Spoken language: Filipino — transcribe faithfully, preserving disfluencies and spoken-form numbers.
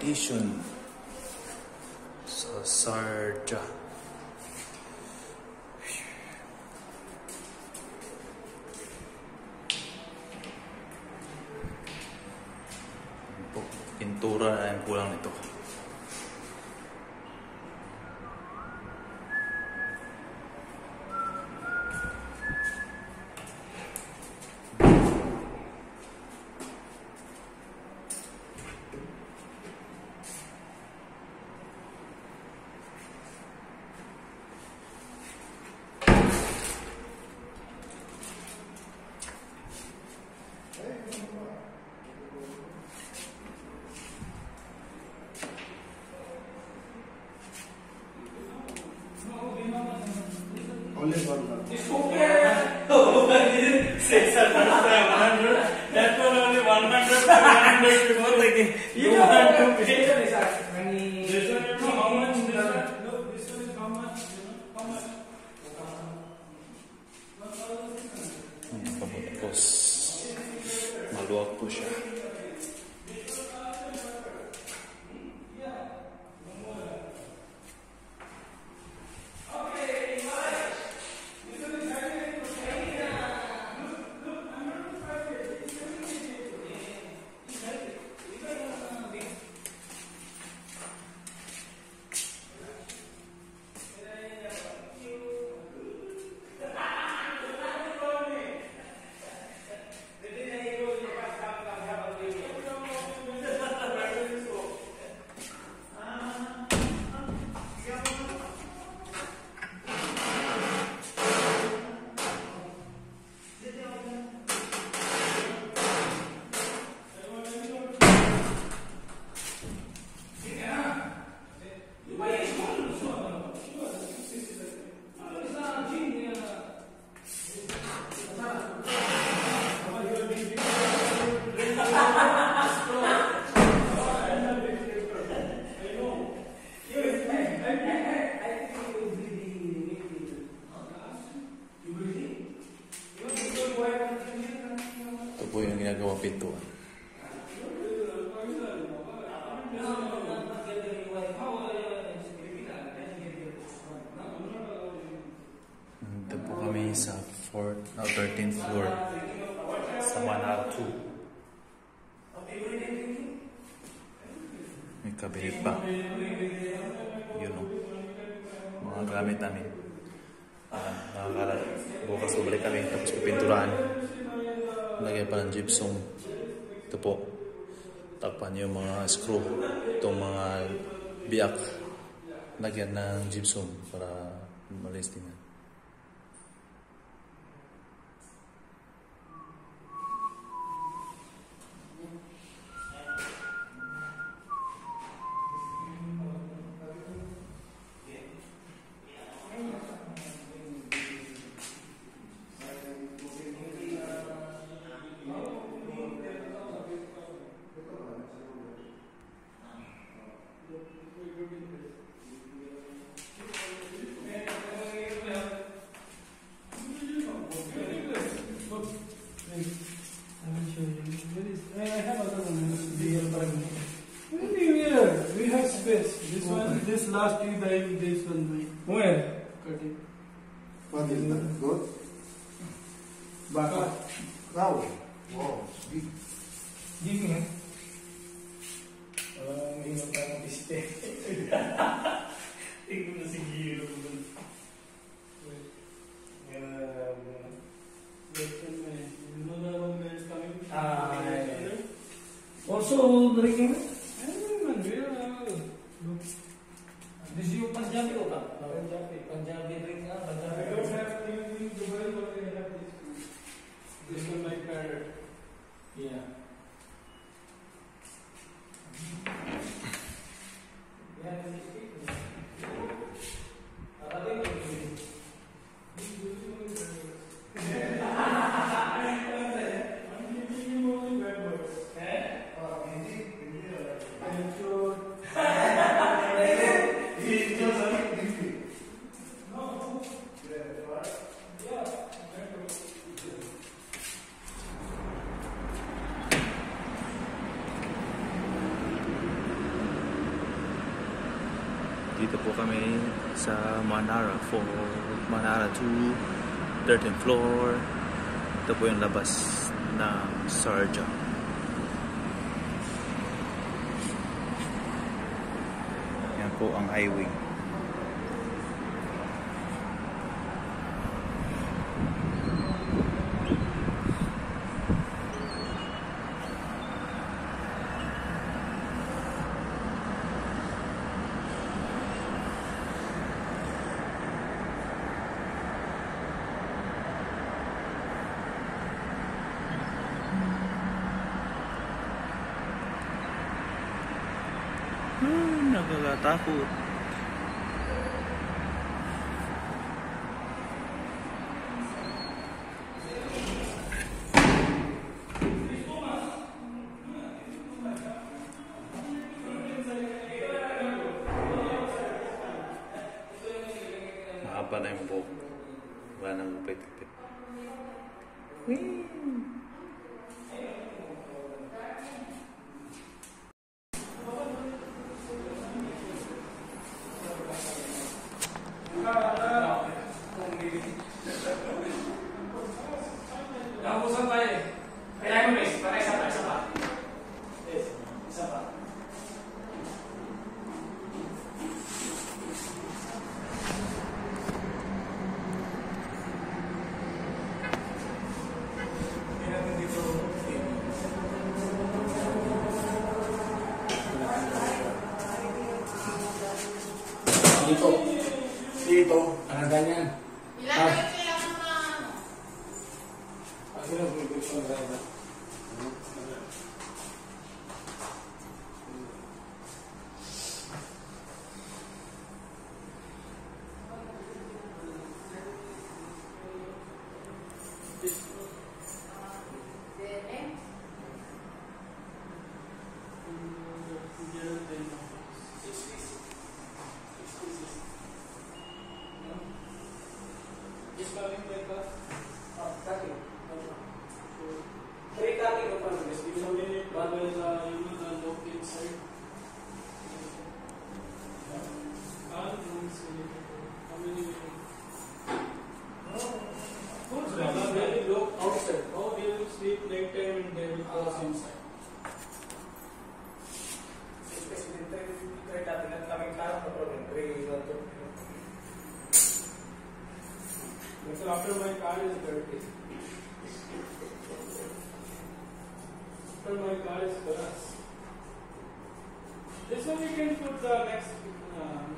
edition sa Sharjah. Pintura na yung kulang nito. Only one. It's okay. Oh, six hundred, seven hundred. That one only one hundred, two hundred. More like it. You know how to pay. This one, you know how much? This one, look, this one is how much? You know how much? Tapos, maluwag po siya. Ito po yung ginagawa pintuan. Ito po kami sa fourth, no, thirteenth floor sa one oh two. May kabinet pa. Yun o. Mga gamit namin. Uh, nakakala. Bukas ubalik kami. Tapos pipinturahan. Lagyan pa ng gypsum. Ito po. Takpan yung mga screw. Itong mga biyak. Lagyan ng gypsum para malis din. This one, this last tree by this one. Where? Cutting. What is that? Good? Baka. Cow. Wow, big. Big man. Ah, may ilang parang piste. Tingnan mo si Giro. Also, drinking. This is your Punjabi or not? Punjabi. Punjabi drink, ah. Punjabi. I don't have in Dubai, but I have this. This one my parrot. Yeah. Yeah, sa Manara four, Manara two, thirteenth floor. Ito po yung labas ng Sharjah. Yan po ang highway. Hmm, nakakatakot. Mahaba na yung buhok. Wala nang upit-upit. Nakapusan tayo eh. Kailangan mo guys, para isa pa, isa pa. Yes, isa pa. Hindi natin dito. Dito. Dito. Ah, ganyan. Ah. Just coming like that. Oh, cutting. Three cutting of one. Just give some minute. One will uh, you will uh, look inside. All rooms in it. How many minutes? Oh, they will look outside. Oh, they will sleep night time and they will cross inside. Especially three cutting at coming class no problem. Three is also. So after my car is dirty. After my car is glass. This one we can put the next. Uh,